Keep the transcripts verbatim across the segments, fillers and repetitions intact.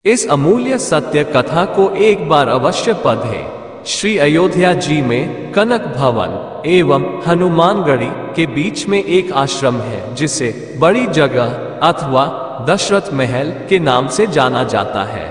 इस अमूल्य सत्य कथा को एक बार अवश्य पढ़ें। श्री अयोध्या जी में कनक भवन एवं हनुमानगढ़ी के बीच में एक आश्रम है जिसे बड़ी जगह अथवा दशरथ महल के नाम से जाना जाता है।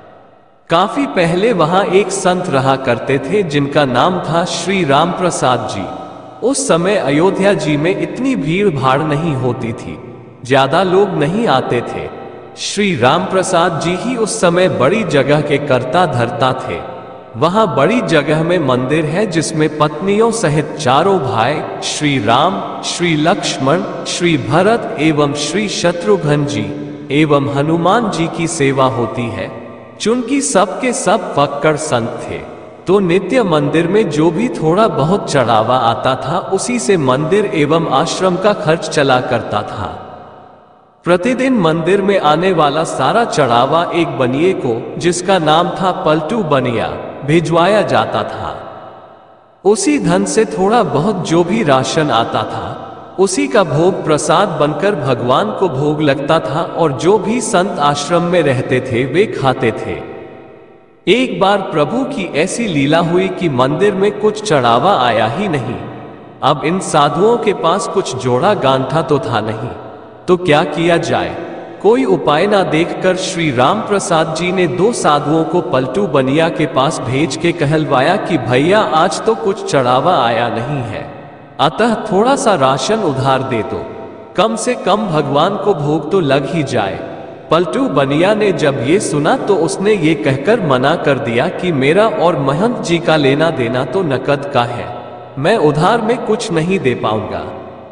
काफी पहले वहां एक संत रहा करते थे जिनका नाम था श्री राम प्रसाद जी। उस समय अयोध्या जी में इतनी भीड़ भाड़ नहीं होती थी, ज्यादा लोग नहीं आते थे। श्री राम प्रसाद जी ही उस समय बड़ी जगह के कर्ता धर्ता थे। वहां बड़ी जगह में मंदिर है जिसमें पत्नियों सहित चारों भाई श्री राम, श्री लक्ष्मण, श्री भरत एवं श्री शत्रुघ्न जी एवं हनुमान जी की सेवा होती है। चूंकि सबके सब फक्कड़ संत थे तो नित्य मंदिर में जो भी थोड़ा बहुत चढ़ावा आता था उसी से मंदिर एवं आश्रम का खर्च चला करता था। प्रतिदिन मंदिर में आने वाला सारा चढ़ावा एक बनिए को, जिसका नाम था पलटू बनिया, भिजवाया जाता था। उसी धन से थोड़ा बहुत जो भी राशन आता था उसी का भोग प्रसाद बनकर भगवान को भोग लगता था और जो भी संत आश्रम में रहते थे वे खाते थे। एक बार प्रभु की ऐसी लीला हुई कि मंदिर में कुछ चढ़ावा आया ही नहीं। अब इन साधुओं के पास कुछ जोड़ा गांठा तो था नहीं, तो क्या किया जाए। कोई उपाय ना देखकर श्री राम प्रसाद जी ने दो साधुओं को पलटू बनिया के पास भेज के कहलवाया कि भैया आज तो कुछ चढ़ावा आया नहीं है, अतः थोड़ा सा राशन उधार दे दो, कम से कम भगवान को भोग तो लग ही जाए। पलटू बनिया ने जब ये सुना तो उसने ये कहकर मना कर दिया कि मेरा और महंत जी का लेना देना तो नकद का है, मैं उधार में कुछ नहीं दे पाऊंगा।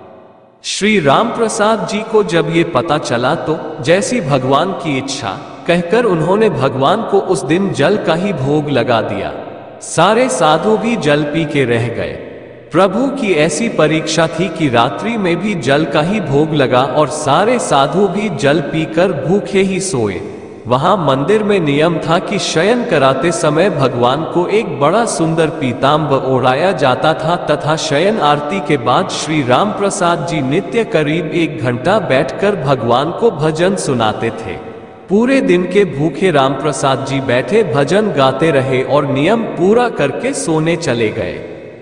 श्री राम प्रसाद जी को जब ये पता चला तो जैसी भगवान की इच्छा कहकर उन्होंने भगवान को उस दिन जल का ही भोग लगा दिया। सारे साधु भी जल पी के रह गए। प्रभु की ऐसी परीक्षा थी कि रात्रि में भी जल का ही भोग लगा और सारे साधु भी जल पीकर भूखे ही सोए। वहां मंदिर में नियम था कि शयन कराते समय भगवान को एक बड़ा सुंदर पीताम्बर ओढ़ाया जाता था तथा शयन आरती के बाद श्री राम प्रसाद जी नित्य करीब एक घंटा बैठकर भगवान को भजन सुनाते थे। पूरे दिन के भूखे राम प्रसाद जी बैठे भजन गाते रहे और नियम पूरा करके सोने चले गए।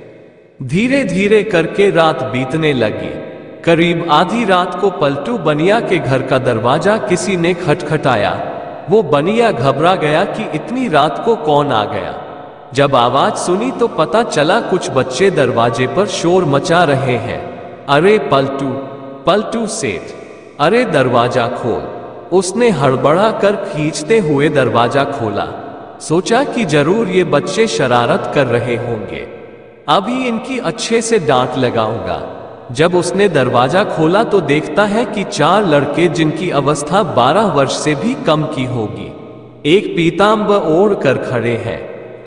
धीरे धीरे करके रात बीतने लगी। करीब आधी रात को पलटू बनिया के घर का दरवाजा किसी ने खटखटाया। वो बनिया घबरा गया कि इतनी रात को कौन आ गया। जब आवाज सुनी तो पता चला कुछ बच्चे दरवाजे पर शोर मचा रहे हैं। अरे पलटू, पलटू सेठ, अरे दरवाजा खोल। उसने हड़बड़ा कर खींचते हुए दरवाजा खोला। सोचा कि जरूर ये बच्चे शरारत कर रहे होंगे, अभी इनकी अच्छे से डांट लगाऊंगा। जब उसने दरवाजा खोला तो देखता है कि चार लड़के जिनकी अवस्था बारह वर्ष से भी कम की होगी एक पीताम्बर ओढ़ कर खड़े हैं।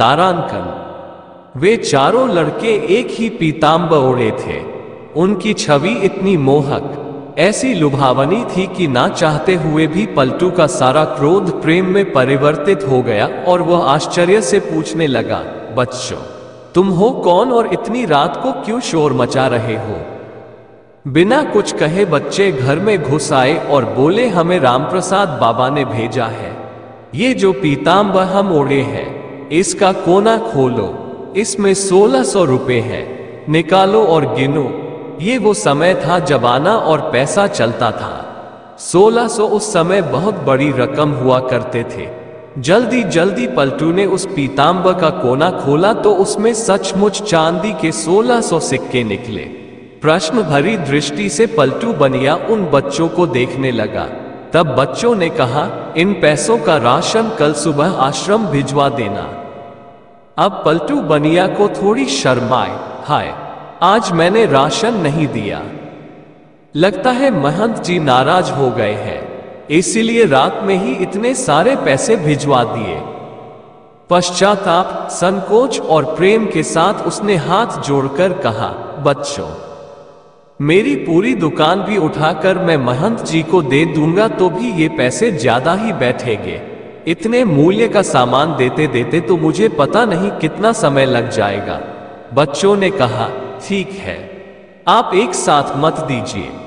तारांकन, वे चारों लड़के एक ही पीताम्बर ओढ़े थे। उनकी छवि इतनी मोहक, ऐसी लुभावनी थी कि ना चाहते हुए भी पलटू का सारा क्रोध प्रेम में परिवर्तित हो गया और वह आश्चर्य से पूछने लगा, बच्चों तुम हो कौन और इतनी रात को क्यों शोर मचा रहे हो। बिना कुछ कहे बच्चे घर में घुस आए और बोले, हमें रामप्रसाद बाबा ने भेजा है। ये जो पीताम्बर हम ओढ़े हैं इसका कोना खोलो, इसमें सोलह सौ रुपए है, निकालो और गिनो। ये वो समय था जब आना और पैसा चलता था। सोलह सौ उस समय बहुत बड़ी रकम हुआ करते थे। जल्दी जल्दी पलटू ने उस पीताम्बर का कोना खोला तो उसमें सचमुच चांदी के सोलह सौ सिक्के निकले। प्रश्न भरी दृष्टि से पलटू बनिया उन बच्चों को देखने लगा। तब बच्चों ने कहा, इन पैसों का राशन कल सुबह आश्रम भिजवा देना। अब पलटू बनिया को थोड़ी शर्म आई, हाय आज मैंने राशन नहीं दिया, लगता है महंत जी नाराज हो गए हैं, इसीलिए रात में ही इतने सारे पैसे भिजवा दिए। पश्चाताप, संकोच और प्रेम के साथ उसने हाथ जोड़कर कहा, बच्चों मेरी पूरी दुकान भी उठाकर मैं महंत जी को दे दूंगा तो भी ये पैसे ज्यादा ही बैठेंगे। इतने मूल्य का सामान देते देते तो मुझे पता नहीं कितना समय लग जाएगा। बच्चों ने कहा, ठीक है आप एक साथ मत दीजिए,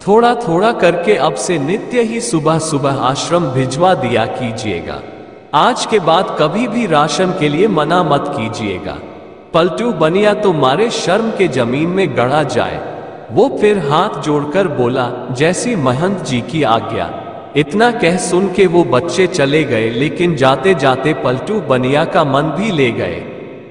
थोड़ा थोड़ा करके अब से नित्य ही सुबह सुबह आश्रम भिजवा दिया कीजिएगा। आज के बाद कभी भी राशन के लिए मना मत कीजिएगा। पलटू बनिया तो मारे शर्म के जमीन में गड़ा जाए। वो फिर हाथ जोड़कर बोला, जैसी महंत जी की आज्ञा। इतना कह सुन के वो बच्चे चले गए, लेकिन जाते जाते पलटू बनिया का मन भी ले गए।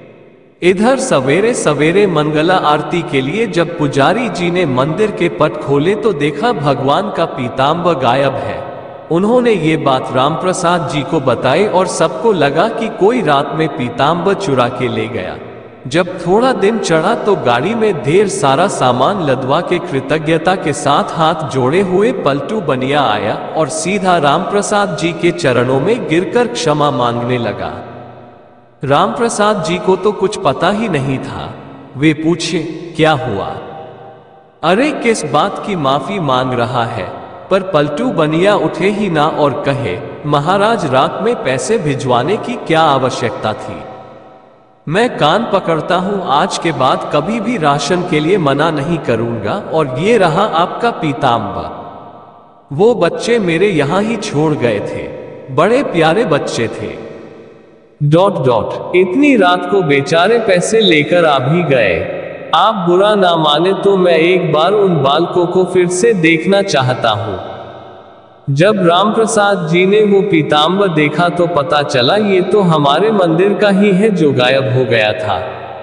इधर सवेरे सवेरे मंगला आरती के लिए जब पुजारी जी ने मंदिर के पट खोले तो देखा भगवान का पीताम्बर गायब है। उन्होंने ये बात रामप्रसाद जी को बताई और सबको लगा कि कोई रात में पीताम्बर चुरा के ले गया। जब थोड़ा दिन चढ़ा तो गाड़ी में ढेर सारा सामान लदवा के कृतज्ञता के साथ हाथ जोड़े हुए पलटू बनिया आया और सीधा रामप्रसाद जी के चरणों में गिरकर क्षमा मांगने लगा। रामप्रसाद जी को तो कुछ पता ही नहीं था। वे पूछे, क्या हुआ? अरे किस बात की माफी मांग रहा है? पर पलटू बनिया उठे ही ना और कहे, महाराज रात में पैसे भिजवाने की क्या आवश्यकता थी? मैं कान पकड़ता हूं, आज के बाद कभी भी राशन के लिए मना नहीं करूंगा। और ये रहा आपका पीताम्बर। वो बच्चे मेरे यहां ही छोड़ गए थे, बड़े प्यारे बच्चे थे। डॉट डॉट इतनी रात को बेचारे पैसे लेकर आ भी गए। आप बुरा ना माने तो मैं एक बार उन बालकों को फिर से देखना चाहता हूँ। जब रामप्रसाद जी ने वो पीताम्बर देखा तो पता चला ये तो हमारे मंदिर का ही है जो गायब हो गया था।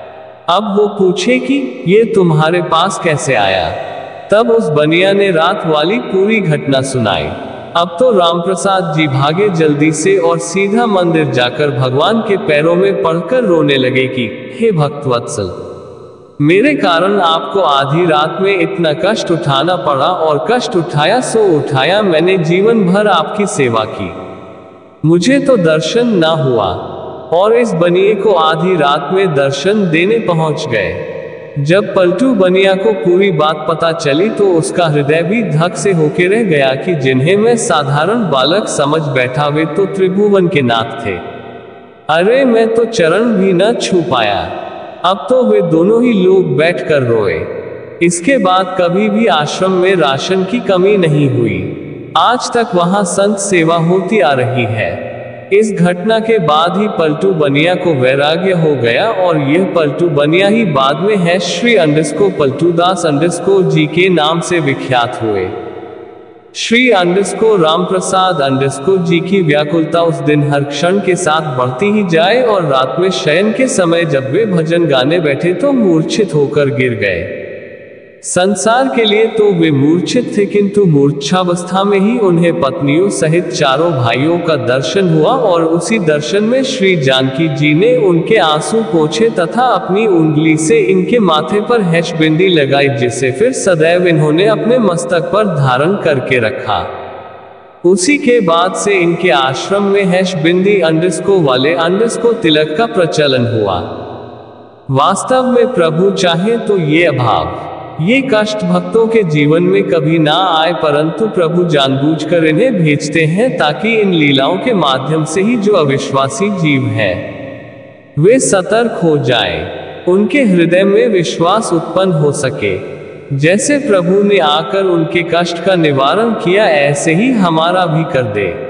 अब वो पूछे कि ये तुम्हारे पास कैसे आया? तब उस बनिया ने रात वाली पूरी घटना सुनाई। अब तो रामप्रसाद जी भागे जल्दी से और सीधा मंदिर जाकर भगवान के पैरों में पड़कर रोने लगे कि हे भक्तवत्सल, मेरे कारण आपको आधी रात में इतना कष्ट उठाना पड़ा, और कष्ट उठाया सो उठाया, मैंने जीवन भर आपकी सेवा की, मुझे तो दर्शन ना हुआ। और इस बनिए को आधी रात में दर्शन देने पहुंच गए। जब पलटू बनिया को पूरी बात पता चली तो उसका हृदय भी धक से होके रह गया कि जिन्हें मैं साधारण बालक समझ बैठा वे तो त्रिभुवन के नाथ थे। अरे मैं तो चरण भी न छू पाया। अब तो वे दोनों ही लोग बैठकर रोए। इसके बाद कभी भी आश्रम में राशन की कमी नहीं हुई। आज तक वहां संत सेवा होती आ रही है। इस घटना के बाद ही पलटू बनिया को वैराग्य हो गया और यह पलटू बनिया ही बाद में है श्री अंडस्को पलटूदास अंडस्को जी के नाम से विख्यात हुए। श्री अंडस्को रामप्रसाद अंडस्को जी की व्याकुलता उस दिन हर क्षण के साथ बढ़ती ही जाए और रात में शयन के समय जब वे भजन गाने बैठे तो मूर्छित होकर गिर गए। संसार के लिए तो वे मूर्छित थे, किंतु मूर्छावस्था में ही उन्हें पत्नियों सहित चारों भाइयों का दर्शन हुआ और उसी दर्शन में श्री जानकी जी ने उनके आंसू पोंछे तथा अपनी उंगली से इनके माथे पर हैश बिंदी लगाई, जिसे फिर सदैव इन्होंने अपने मस्तक पर धारण करके रखा। उसी के बाद से इनके आश्रम में हैश बिंदी अंडस्को वाले अंडस्को तिलक का प्रचलन हुआ। वास्तव में प्रभु चाहे तो ये अभाव, ये कष्ट भक्तों के जीवन में कभी ना आए, परंतु प्रभु जानबूझकर इन्हें भेजते हैं ताकि इन लीलाओं के माध्यम से ही जो अविश्वासी जीव है वे सतर्क हो जाएं, उनके हृदय में विश्वास उत्पन्न हो सके। जैसे प्रभु ने आकर उनके कष्ट का निवारण किया, ऐसे ही हमारा भी कर दे।